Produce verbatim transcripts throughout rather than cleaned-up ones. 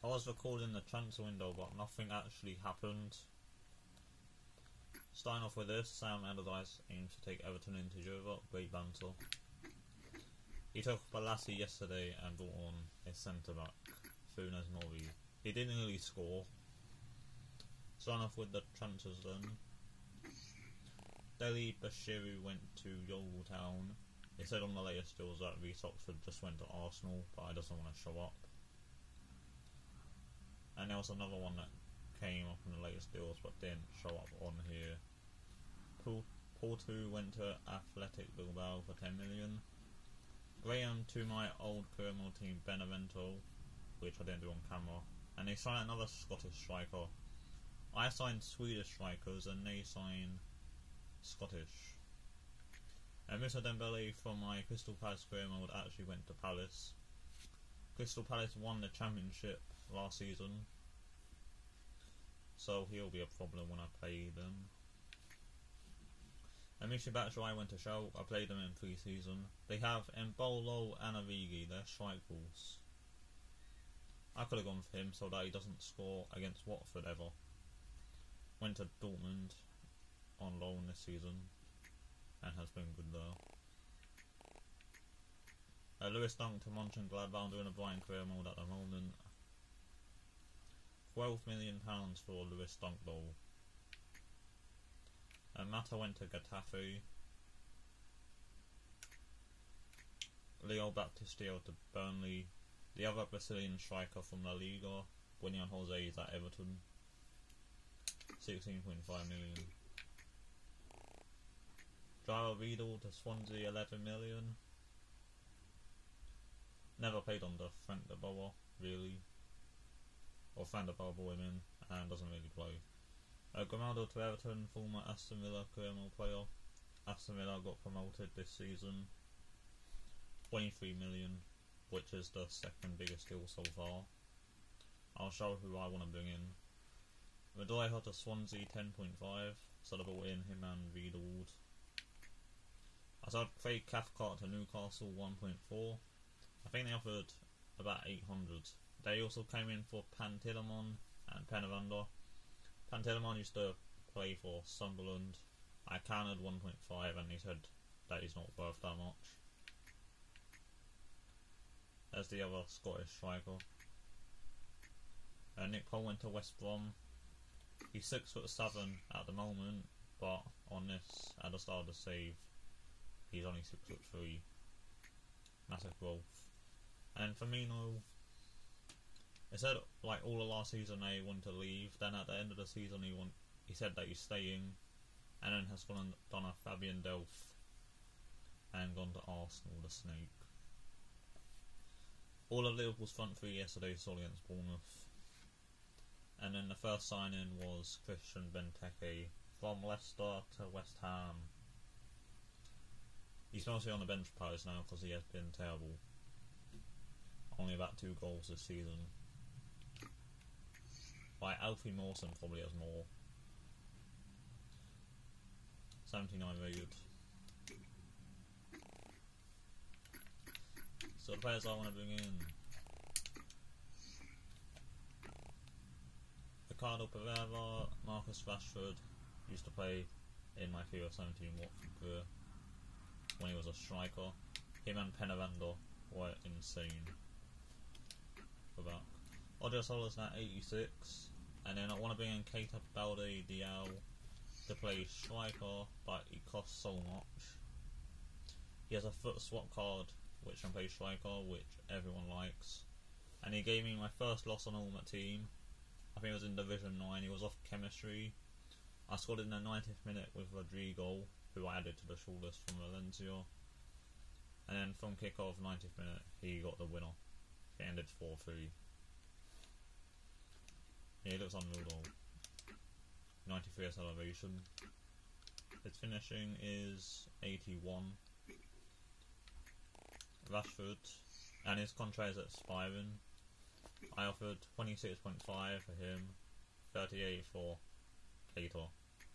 I was recording the transfer window, but nothing actually happened. Starting off with this, Sam Allardyce aims to take Everton into Europe. Great banter. He took Balassi yesterday and brought on a centre-back, Funes Mori. He didn't really score. Starting off with the transfers then. Dele Bashiru went to Yeovil Town. It said on the latest deals that Reece Oxford just went to Arsenal, but he doesn't want to show up. And there was another one that came up in the latest deals but didn't show up on here. Porto went to Athletic Bilbao for ten million. Graham to my old Kermo team Benevento, which I didn't do on camera. And they signed another Scottish striker. I signed Swedish strikers and they signed Scottish. And Moussa Dembele from my Crystal Palace Kermo actually went to Palace. Crystal Palace won the championship last season, so he'll be a problem when I play them. And Michy Batshuayi went to Shell. I played them in pre-season. They have Embolo and Origi, they're strike balls. I could have gone for him so that he doesn't score against Watford ever. Went to Dortmund on loan this season and has been good there. Uh, Lewis Dunk to Mönchengladbach, doing a Brian career mode at the moment. twelve million pounds for Lewis Dunk though. Uh, Mata went to Getafe. Leo Baptistio to Burnley. The other Brazilian striker from La Liga, Willian Jose, is at Everton. sixteen point five million. Joao Riedel to Swansea, eleven million. Never played under Frank de Boer, really. Or Frank de Boer brought him in and doesn't really play. Uh, Grimaldo to Everton, former Aston Villa Kermo player. Aston Villa got promoted this season. twenty-three million, which is the second biggest deal so far. I'll show who I want to bring in. Madoiha to Swansea, ten point five, so they brought in him and Riedel. I saw Craig Cathcart to Newcastle, one point four. I think they offered about eight hundred. They also came in for Pantilimon and Penavander. Pantilimon used to play for Sunderland. I counted one point five and he said that he's not worth that much. There's the other Scottish striker. Uh, Nick Cole went to West Brom. He's six foot seven at the moment, but on this, at the start of the save, he's only six foot three. Massive growth. And Firmino, it said like all of last season they wanted to leave. Then at the end of the season he want, he said that he's staying, and then has gone and done a Fabian Delph and gone to Arsenal, the snake. All of Liverpool's front three yesterday saw against Bournemouth. And then the first signing was Christian Benteke from Leicester to West Ham. He's mostly on the bench prize now because he has been terrible. Only about two goals this season. Like Alfie Mawson probably has more. seventy-nine rated. So the players I want to bring in: Ricardo Pereira, Marcus Rashford, used to play in my FIFA seventeen Watford career when he was a striker. Him and Penavander were insane for that. Odriosola's now eighty-six, and then I want to bring in Keita Balde Diao to play striker, but he costs so much. He has a foot swap card which can play striker, which everyone likes, and he gave me my first loss on Ultimate Team. I think it was in Division nine. He was off chemistry. I scored in the ninetieth minute with Rodrigo, who I added to the shortlist from Valencia, and then from kick-off ninetieth minute he got the winner. It ended four three. Yeah, he looks unreal though. ninety-three as elevation. His finishing is eighty-one. Rashford, and his contract is expiring. I offered twenty-six point five for him, thirty-eight for Keita.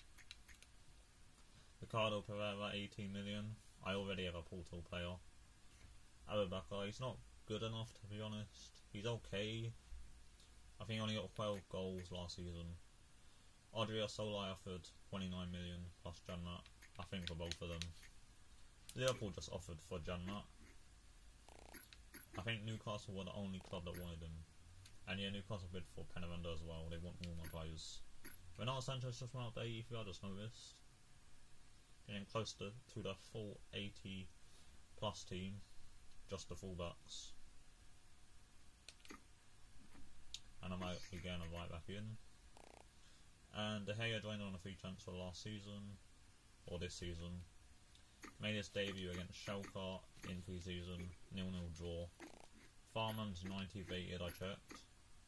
Ricardo Pereira, eighteen million. I already have a Porto player. Abubakar, he's not good enough to be honest. He's okay, I think he only got twelve goals last season. Odriozola offered twenty-nine million plus Janmat, I think, for both of them. Liverpool just offered for Janmat. I think Newcastle were the only club that wanted him. And yeah, Newcastle bid for Penaranda as well. They want all my players. Renato Sanchez just went up to eighty-three, I just noticed. Getting close to, to the full eighty plus team. Just the fullbacks. And I might be getting a right back in. And De Gea joined on a free transfer last season. Or this season. Made his debut against Schalke in pre-season. nil nil draw. Farman's ninety rated, I checked.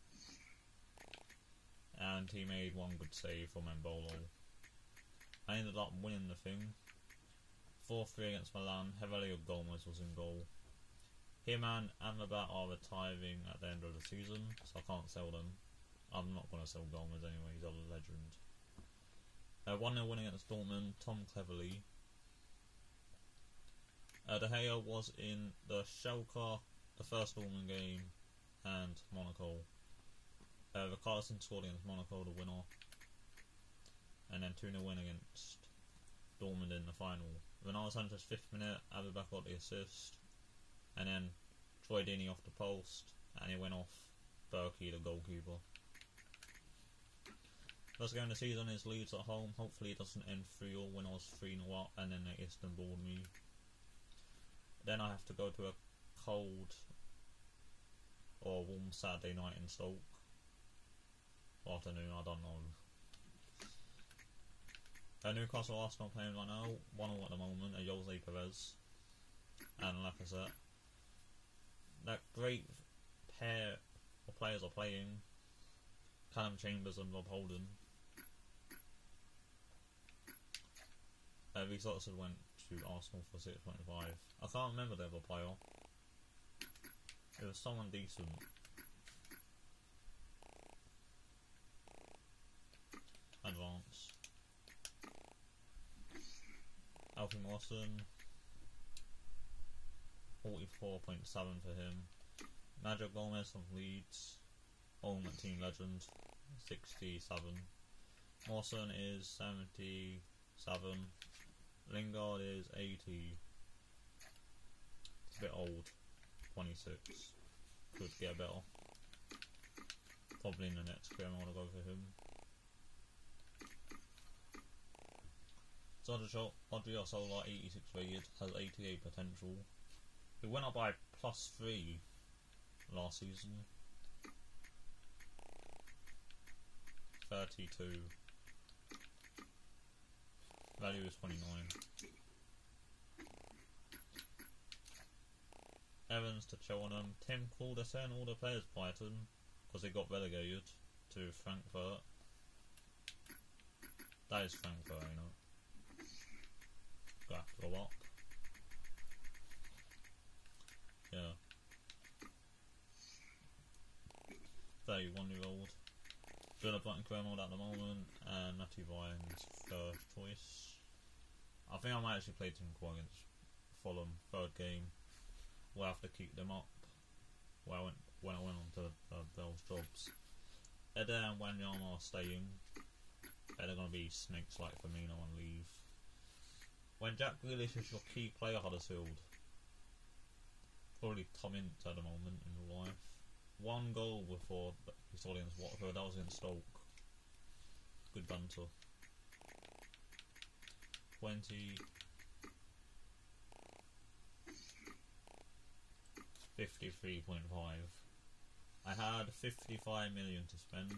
And he made one good save from Mbolo. I ended up winning the thing. four three against Milan. Hevelio Gomez was in goal. Him and Amrabat are retiring at the end of the season, so I can't sell them. I'm not going to sell Gomez anyway, he's a legend. Uh, one nil win against Dortmund. Tom Cleverley. Uh, De Gea was in the Schalke, the first Dortmund game, and Monaco. Uh, Ricarlison scored against Monaco, the winner. And then two nil win against Dortmund in the final. Renato Sanchez fifth minute, Amrabat got the assist. And then Troy Deeney off the post, and he went off Berkey, the goalkeeper. First game of the season is Leeds at home. Hopefully it doesn't end three all when I was three nil up and then they Istanbul me. Then I have to go to a cold or warm Saturday night in Stoke. Afternoon, I don't know. Uh, Newcastle Arsenal playing right now. one all at the moment, a Jose Perez. And like I said, that great pair of players are playing. Callum Chambers and Rob Holden. Uh, Reece Oxford went to Arsenal for six point five. I can't remember the other player. It was someone decent. Advance. Alfie Mawson. forty-four point seven for him. Magic Gomez from Leeds. Ultimate Team Legend. sixty-seven. Mawson is seventy-seven. Lingard is eighty. It's a bit old. twenty-six. Could get better. Probably in the next game I want to go for him. Odriozola, eighty-six rated, has eighty-eight potential. He went up by plus three last season. thirty-two. Value is twenty-nine. Evans to Cheltenham. Tim Calder sent all the players Brighton because they got relegated to Frankfurt. That is Frankfurt, you know. Got to go up. Yeah. thirty-one year old. Jonah Button Cromwell at the moment, and Matty Ryan's third choice. I think I might actually play Tim Croy against Fulham, third game. We'll have to keep them up. Well, I went, when I went on to uh, Bell's jobs. Eder and Wanyama are staying. They're going to be snakes like Firmino and leave. When Jack Grealish is your key player, Huddersfield. Probably Tom Ince at the moment in real life. One goal before he saw against Watford, that was against Stoke. Good banter. twenty. fifty-three point five. I had fifty-five million to spend.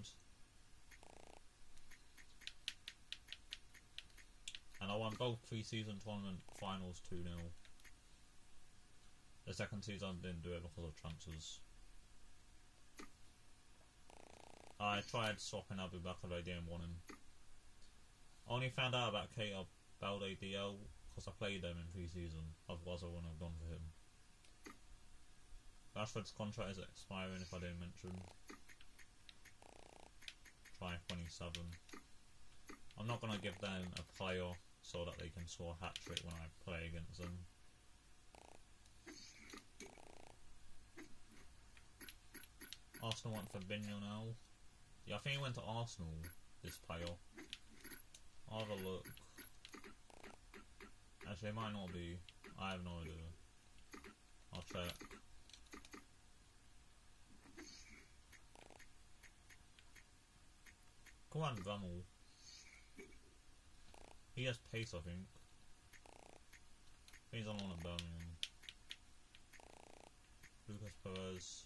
And I won both pre-season tournament finals two nil. The second season I didn't do it because of transfers. I tried swapping Abubakar, I didn't want him. I only found out about Keita Balde D L because I played them in pre-season, otherwise I wouldn't have gone for him. Rashford's contract is expiring if I didn't mention. Try twenty-seven. I'm not going to give them a player so that they can score a hat-trick when I play against them. Arsenal went for Fabinho now. Yeah, I think he went to Arsenal, this player. I'll have a look. Actually, it might not be. I have no idea. I'll check. Come on, Vammel. He has pace, I think. He's on loan at Birmingham. Lucas Perez.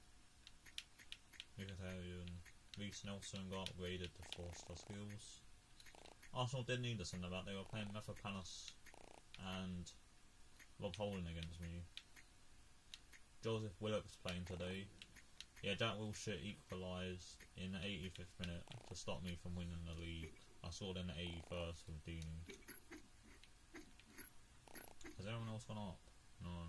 Mkhitaryan. Reece Nelson got upgraded to four star skills. Arsenal did need a centre back. They were playing Mephipanos and Rob Holding against me. Joseph Willock's playing today. Yeah, Jack Wilshere equalised in the eighty-fifth minute to stop me from winning the league. I scored in the eighty-first with Deeney. Has anyone else gone up? No.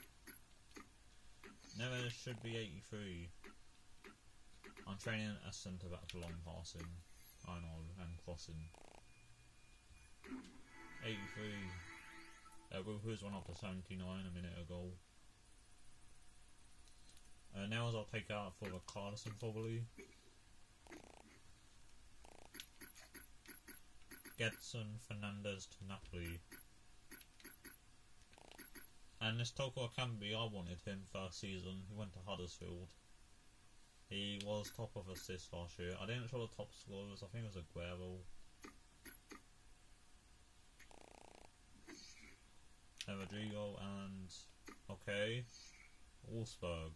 Never should be eighty-three. I'm training as centre back for long passing. I know, and crossing. eighty-three. Uh, Wilfers went up to seventy-nine a minute ago. Uh, Nails I'll take out for the Carlson probably. Gedson Fernandez to Napoli. And this Toko Akambi, I wanted him first season. He went to Huddersfield. He was top of assists last year. I didn't show the top scorers. I think it was Aguero. And Rodrigo and okay, Wolfsburg.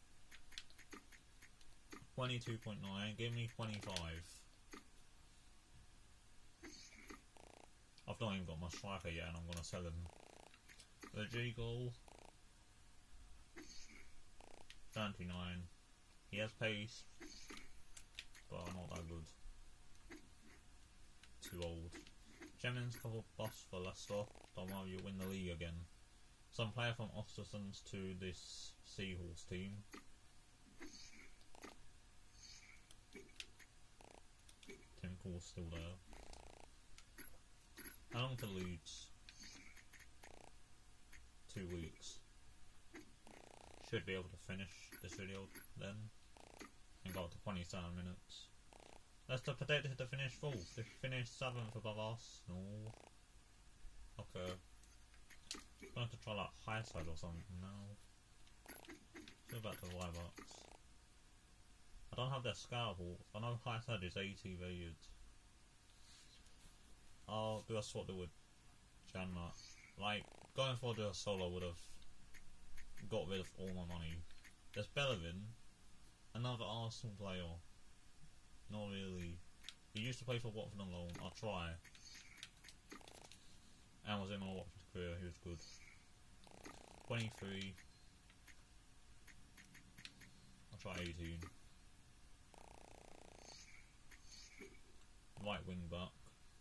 Twenty-two point nine. Give me twenty-five. I've not even got my striker yet, and I'm gonna sell him. Rodrigo. Thirty-nine. He has pace, but not that good. Too old. Jennings couple buffs for Leicester. Don't worry, you win the league again. Some player from Ostersons to this Seahorse team. Tim Call's still there. How long to Leeds? Two weeks. Should be able to finish this video then. And go up to twenty-seven minutes. Leicester predicted to finish fourth. They finished seventh above Arsenal. Okay. I'm going to try like high side or something now. Let's go back to the Y box. I don't have their scalpel. I know high side is eighty rated. I'll do a swap deal with Janma. Like, going for the solo would have got rid of all my money. There's Bellerin, another Arsenal player. Not really. He used to play for Watford on loan. I'll try. And was in my Watford career. He was good. twenty-three. I'll try eighteen. Right wing back.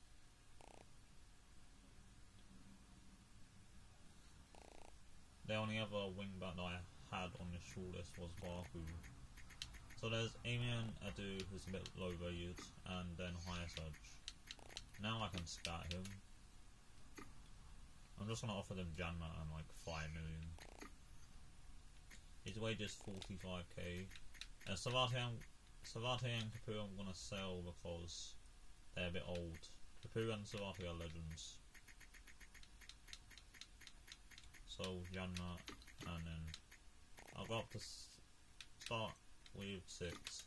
The only other wing back that I had on this shortlist was Baku. So there's Amian Adu, who's a bit low valued, and then Higher Surge. Now I can scat him. I'm just gonna offer them Janma and like five million. His wage is forty-five K. And Savate and Savate and Capu I'm gonna sell because they're a bit old. Capu and Savate are legends. So Janma, and then I'll go up to s start with six.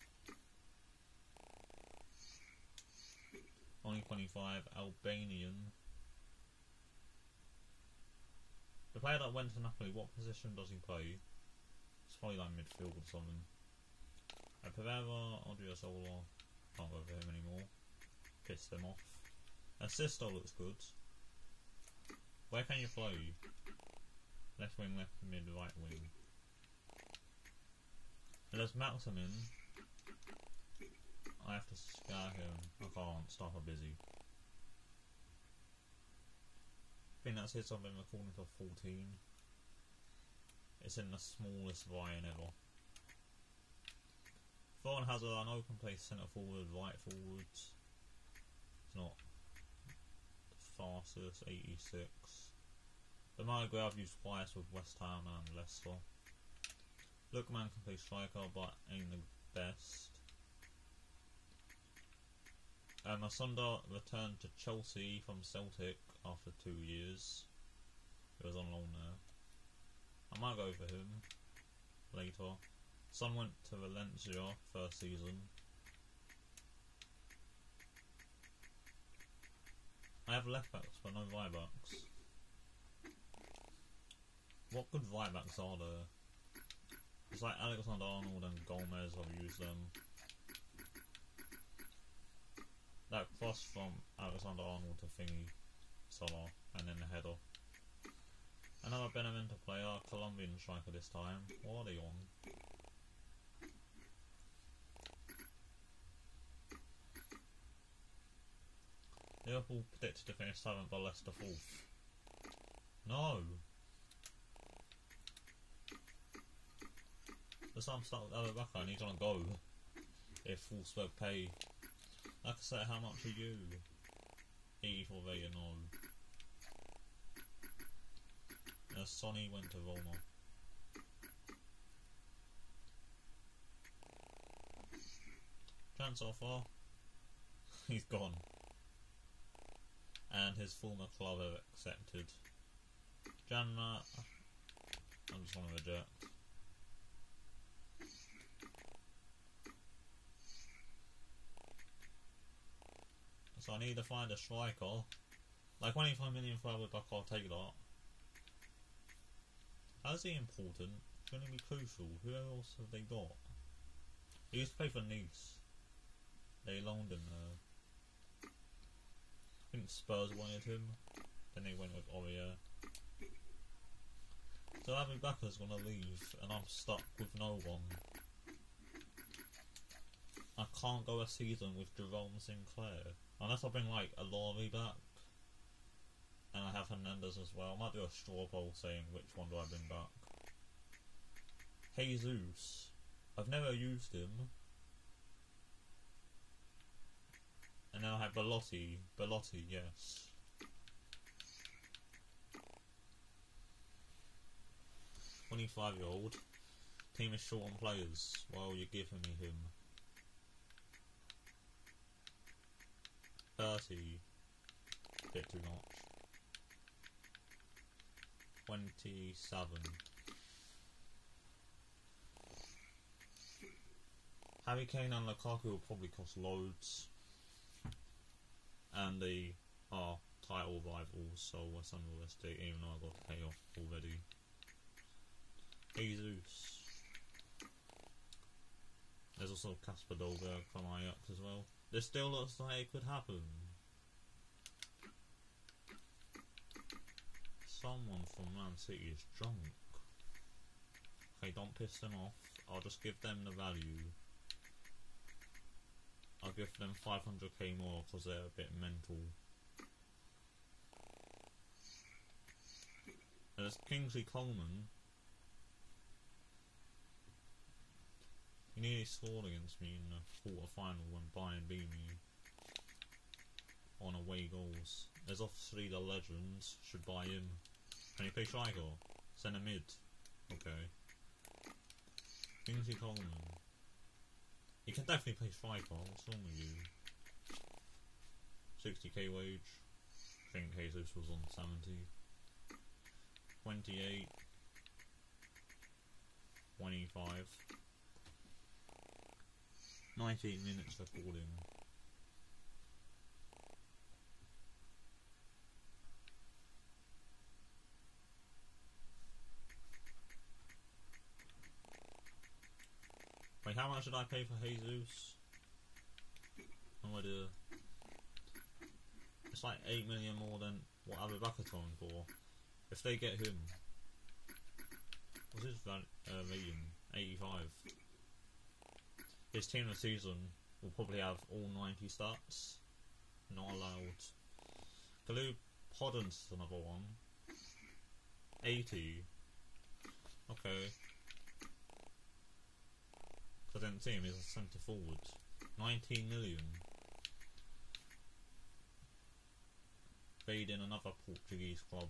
Only twenty-five. Albanian. The player that went to Napoli, what position does he play? It's probably like midfield or something. Uh, Pereira, Odriozola, can't go for him anymore. Pissed them off. Assisto looks good. Where can you play? Left wing, left mid, right wing. And there's Maximin. I have to scar him. I can't, staff are busy. I think that's his something according to fourteen. It's in the smallest Ryan ever. Thorn has an open play centre forward, right forward. It's not the fastest, eighty-six. The Margrave I've used twice with West Ham and Leicester. Lookman can play striker, but ain't the best. Um, Masunda returned to Chelsea from Celtic after two years. He was on loan there. I might go for him later. Son went to Valencia first season. I have left backs but no right backs. What good right backs are there? It's like Alexander Arnold and Gomez, I've used them. That cross from Alexander Arnold to Thingy, Salah, and then the header. Another Benevento player, Colombian striker this time. What are they on? Liverpool predicted to finish seventh but Leicester fourth. No! The time start with Abubakar and he's on a go. If Wolfsburg pay. Like I said, how much are you? eighty-four Vega, no. Uh, Sonny went to Roma. Transfer offer. He's gone. And his former club have accepted. Janma, I'm just going to reject. So I need to find a striker. Like twenty-five million for Abubakar, I'll take that. How is he important? Shouldn't he be crucial? Who else have they got? He used to play for Nice. They loaned him there. I think Spurs wanted him. Then they went with Aurier. So Abubakar's gonna leave and I'm stuck with no one. I can't go a season with Jerome Sinclair. Unless I bring like a Laurie back. And I have Hernandez as well. I might do a straw poll saying which one do I bring back. Jesus. I've never used him. And then I have Belotti. Belotti, yes. twenty-five year old. Team is short on players. Well, you're giving me him. thirty. Bit too much. twenty-seven. Harry Kane and Lukaku will probably cost loads. And they are title rivals, so it's unrealistic, even though I got to pay off already. Jesus. There's also Kasper Dolberg from Ajax as well. This still looks like it could happen. Someone from Man City is drunk. Okay, don't piss them off. I'll just give them the value. I'll give them five hundred K more because they're a bit mental. There's Kingsley Coleman. He nearly scored against me in the quarter final when Bayern beat me on away goals. There's obviously the legends, should buy him. Can he play striker? Centre mid. Okay. Kingsley Coleman. He can definitely play striker, what's wrong with you? sixty K wage. I think Jesus was on seventy. twenty-eight. twenty-five. nineteen minutes recording. Wait, how much did I pay for Jesus? No idea. It's like eight million more than what Abubakar on for. If they get him, what's his val uh, rating? eighty-five. His team of the season will probably have all ninety stats. Not allowed. Kalou Podence is another one. eighty. Okay. I didn't see him, he's a centre forward. nineteen million. Paid in another Portuguese club.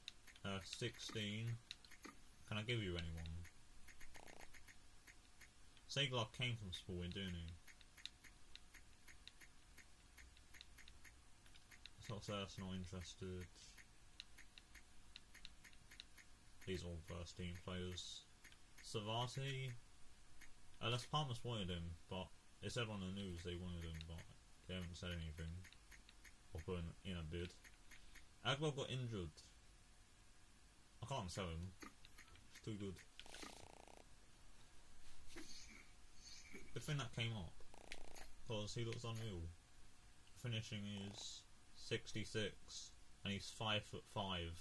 Uh, sixteen. Can I give you anyone? Saglock came from Sporting, didn't he? It's not so that's not interested. These are all first team players. Savati, uh, Las Palmas wanted him, but it said on the news they wanted him, but they haven't said anything or put in, in a bid. Agwell got injured. I can't sell him. It's too good. Good thing that came up, because he looks unreal. Finishing is sixty-six, and he's five foot five.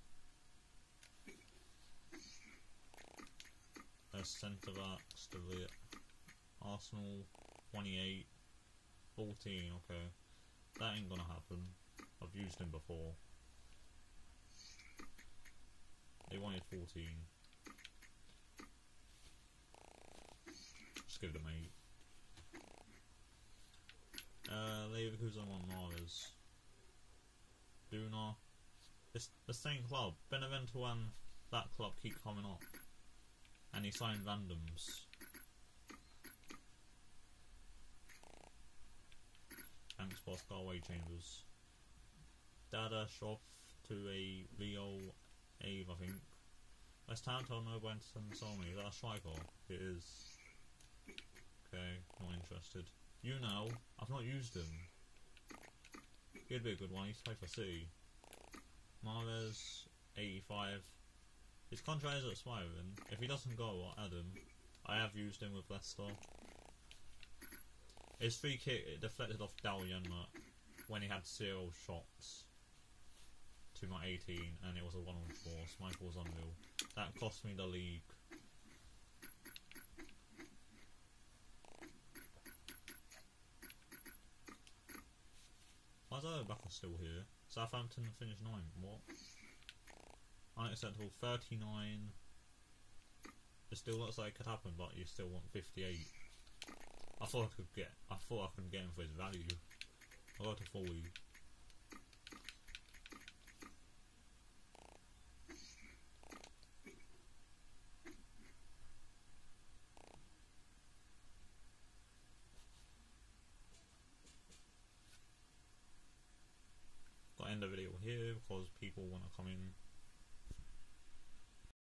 As centre backs to the Arsenal, twenty-eight, fourteen. Okay, that ain't gonna happen. I've used him before. They wanted fourteen. Just give them eight. Uh, Leverkusen on Mahrez. Duna. It's the same club. Benevento and that club keep coming up. And he signed randoms. Thanks, Boscar Way Chambers. Dada Shoff to a Rio Ave, I think. West Ham told no one to send me. Is that a striker? It is. Okay, not interested. You know, I've not used him. He'd be a good one. He's played for City. Mahrez, eighty-five. His contract is expiring. If he doesn't go, I'll add him. I have used him with Leicester. His free kick it deflected off Dalyanma when he had zero shots to my eighteen, and it was a one on four. Michael was unreal. That cost me the league. Why is Obacker still here? Southampton finished ninth. What? Unacceptable. thirty-nine. It still looks like it could happen, but you still want fifty-eight. I thought I could get. I thought I could get him for his value. I got to forty. Got to end the video here because people want to come in.